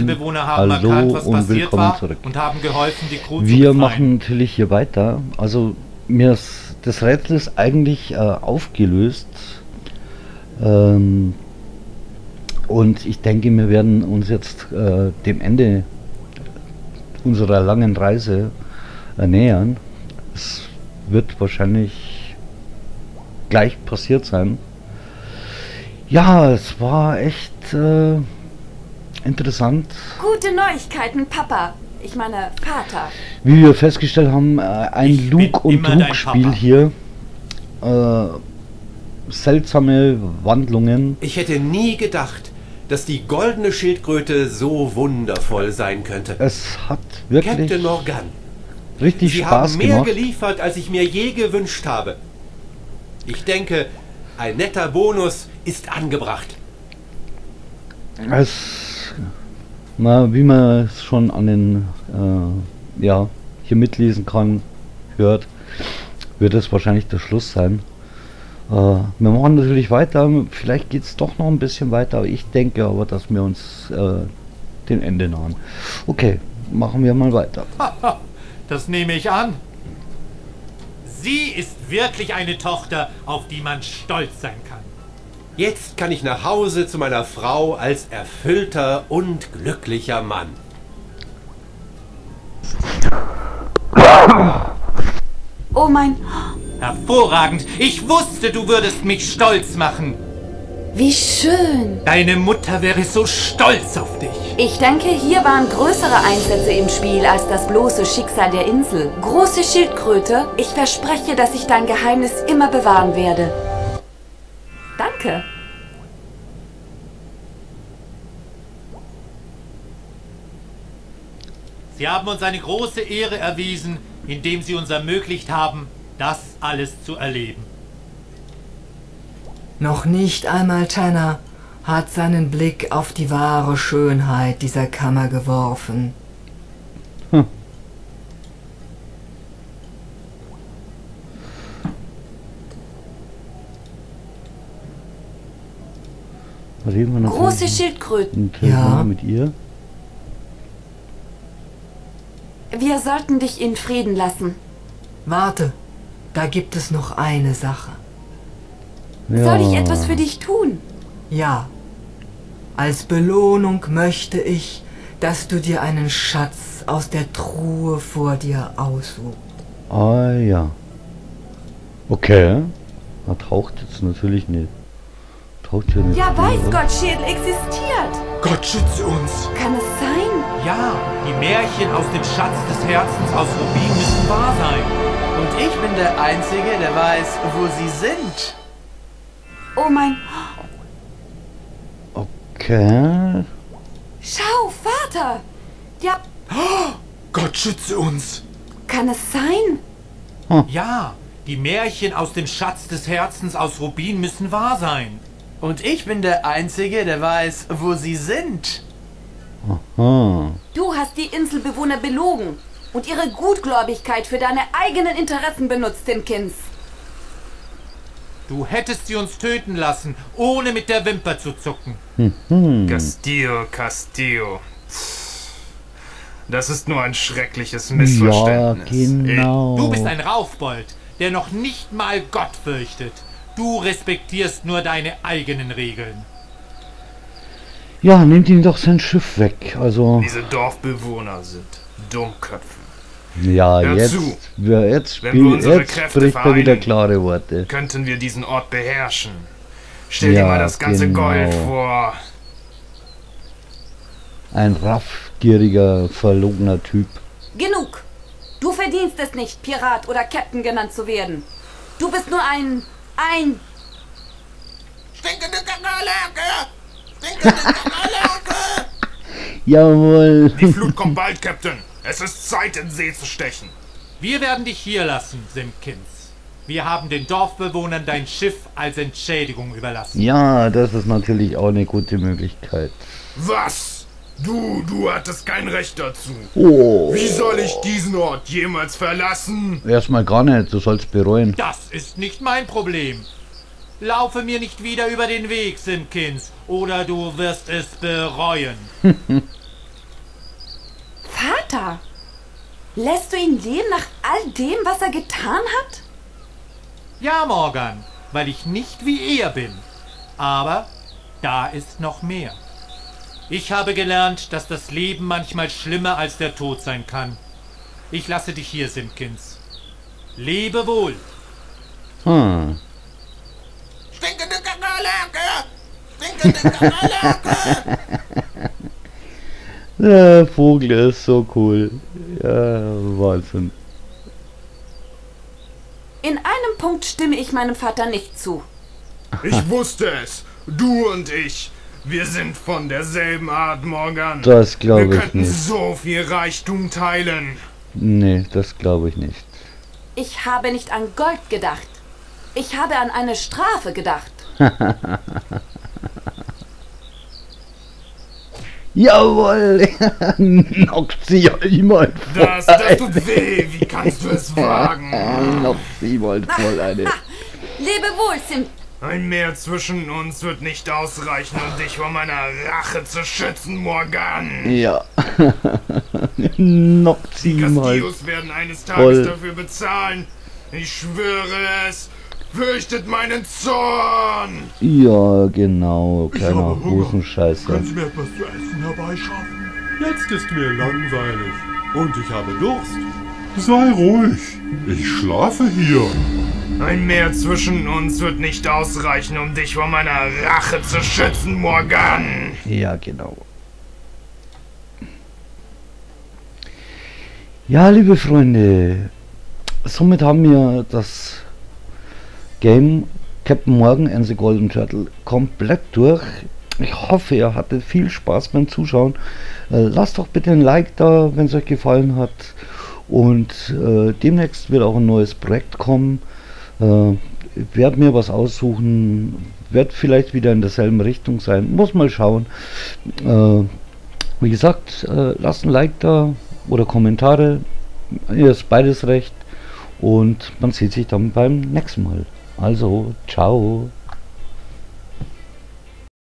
Inselbewohner haben erkannt, was und passiert willkommen war zurück. und haben geholfen, die Crew zu Wir befreien. machen natürlich hier weiter. Also mir ist das Rätsel ist eigentlich aufgelöst. Und ich denke, wir werden uns jetzt dem Ende unserer langen Reise nähern. Es wird wahrscheinlich gleich passiert sein. Ja, es war echt interessant. Gute Neuigkeiten, Papa. Ich meine, Vater. Wie wir festgestellt haben, ein Ich bin Lug- und immer dein Trugspiel Papa. hier. Seltsame Wandlungen. Ich hätte nie gedacht, dass die goldene Schildkröte so wundervoll sein könnte. Es hat wirklich Captain Morgan, richtig Sie Spaß haben mehr gemacht. geliefert, als ich mir je gewünscht habe. Ich denke, ein netter Bonus ist angebracht. Wie man es schon an den ja, hier mitlesen kann, hört, wird es wahrscheinlich der Schluss sein. Wir machen natürlich weiter, vielleicht geht es doch noch ein bisschen weiter, aber ich denke aber, dass wir uns dem Ende nahen. Okay, machen wir mal weiter. Das nehme ich an. Sie ist wirklich eine Tochter, auf die man stolz sein kann. Jetzt kann ich nach Hause zu meiner Frau als erfüllter und glücklicher Mann. Oh mein... Hervorragend. Ich wusste, du würdest mich stolz machen. Wie schön. Deine Mutter wäre so stolz auf dich. Ich denke, hier waren größere Einsätze im Spiel als das bloße Schicksal der Insel. Große Schildkröte, ich verspreche, dass ich dein Geheimnis immer bewahren werde. Danke. Sie haben uns eine große Ehre erwiesen, indem Sie uns ermöglicht haben, das alles zu erleben. Noch nicht einmal Tanner hat seinen Blick auf die wahre Schönheit dieser Kammer geworfen. Reden wir natürlich Große Schildkröten. Ja. mit ihr. Wir sollten dich in Frieden lassen. Warte, da gibt es noch eine Sache. Soll ich etwas für dich tun? Ja, als Belohnung möchte ich, dass du dir einen Schatz aus der Truhe vor dir aussuchst. Ah ja. Okay. Er taucht jetzt natürlich nicht. Taucht hier nicht. Ja, weiß Gott, Schädel existiert. Gott schütze uns! Kann es sein? Ja, die Märchen aus dem Schatz des Herzens aus Rubin müssen wahr sein. Und ich bin der Einzige, der weiß, wo sie sind. Oh mein... Okay. Schau, Vater. Ja, Gott schütze uns! kann es sein? Ja, die Märchen aus dem Schatz des Herzens aus Rubin müssen wahr sein. Und ich bin der Einzige, der weiß, wo sie sind. Aha. Du hast die Inselbewohner belogen und ihre Gutgläubigkeit für deine eigenen Interessen benutzt, Timkins. Du hättest sie uns töten lassen, ohne mit der Wimper zu zucken. Castillo, Castillo. Das ist nur ein schreckliches Ja, Missverständnis. genau. Du bist ein Raufbold, der noch nicht mal Gott fürchtet. Du respektierst nur deine eigenen Regeln. Ja, nehmt ihm doch sein Schiff weg. Also, Diese Dorfbewohner sind Dummköpfe. ja, Hör jetzt, zu. jetzt Wenn wir unsere jetzt Kräfte spricht er wieder vereinen, klare Worte. Könnten wir diesen Ort beherrschen. Stell Ja, dir mal das ganze genau. Gold vor. Ein raffgieriger, verlogener Typ. Genug. Du verdienst es nicht, Pirat oder Captain genannt zu werden. Du bist nur ein... Stinkende Kakerlake! Stinkende Kakerlake! Jawohl. Die Flut kommt bald, Captain. Es ist Zeit, in See zu stechen. Wir werden dich hier lassen, Simpkins. Wir haben den Dorfbewohnern dein Schiff als Entschädigung überlassen. Ja, das ist natürlich auch eine gute Möglichkeit. Was? Du hattest kein Recht dazu. Oh. Wie soll ich diesen Ort jemals verlassen? Erstmal gar nicht, du sollst bereuen. Das ist nicht mein Problem. Laufe mir nicht wieder über den Weg, Simpkins, oder du wirst es bereuen. Lässt du ihn leben nach all dem, was er getan hat? Ja, Morgan, weil ich nicht wie er bin. Aber da ist noch mehr. Ich habe gelernt, dass das Leben manchmal schlimmer als der Tod sein kann. Ich lasse dich hier, Simpkins. Lebe wohl. Hm. Stinkende Kakerlake! Stinkende Kakerlake! Der Vogel ist so cool. Ja, Wahnsinn. In einem Punkt stimme ich meinem Vater nicht zu. Ich wusste es. Du und ich. Wir sind von derselben Art, Morgan. Das glaube Wir ich könnten nicht. so viel Reichtum teilen. Nee, das glaube ich nicht. Ich habe nicht an Gold gedacht. Ich habe an eine Strafe gedacht. Jawohl! Knockt sie ja immer Das tut weh. Wie kannst du es wagen? Knockt sie mal voll eine. Lebe wohl, Sim. Ein Meer zwischen uns wird nicht ausreichen, um dich vor meiner Rache zu schützen, Morgan. Ja. Knockt sie Die mal. Castillos werden eines voll. Tages dafür bezahlen. Ich schwöre es. Fürchtet meinen Zorn. Ja, genau. Kleiner habe Hunger. Hosenscheißer. Sie mir etwas zu essen herbeischaffen? Jetzt ist mir langweilig und ich habe Durst. Sei ruhig, ich schlafe hier. Ein Meer zwischen uns wird nicht ausreichen, um dich vor meiner Rache zu schützen, Morgan. Ja, genau. Ja, liebe Freunde, somit haben wir das Game Captain Morgan and the Golden Turtle komplett durch. Ich hoffe, ihr hattet viel Spaß beim Zuschauen. Lasst doch bitte ein Like da, wenn es euch gefallen hat. Und demnächst wird auch ein neues Projekt kommen. Werde mir was aussuchen, wird vielleicht wieder in derselben Richtung sein, muss mal schauen. Wie gesagt, lasst ein Like da oder Kommentare, ihr ist beides recht und man sieht sich dann beim nächsten Mal. Also, ciao.